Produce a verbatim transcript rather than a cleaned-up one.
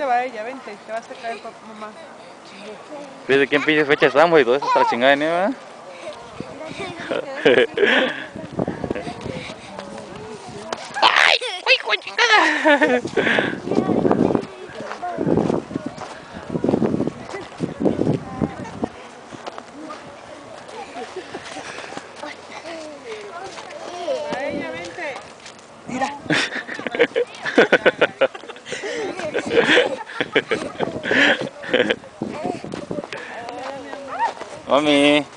va ella, vente, te va a acercar el papá, mamá. ¿Desde qué pinche fecha estamos y todo eso hasta la chingada de nieve? ¡Ay! ¡Uy, con chingada! A ella, vente. Mira. Mami.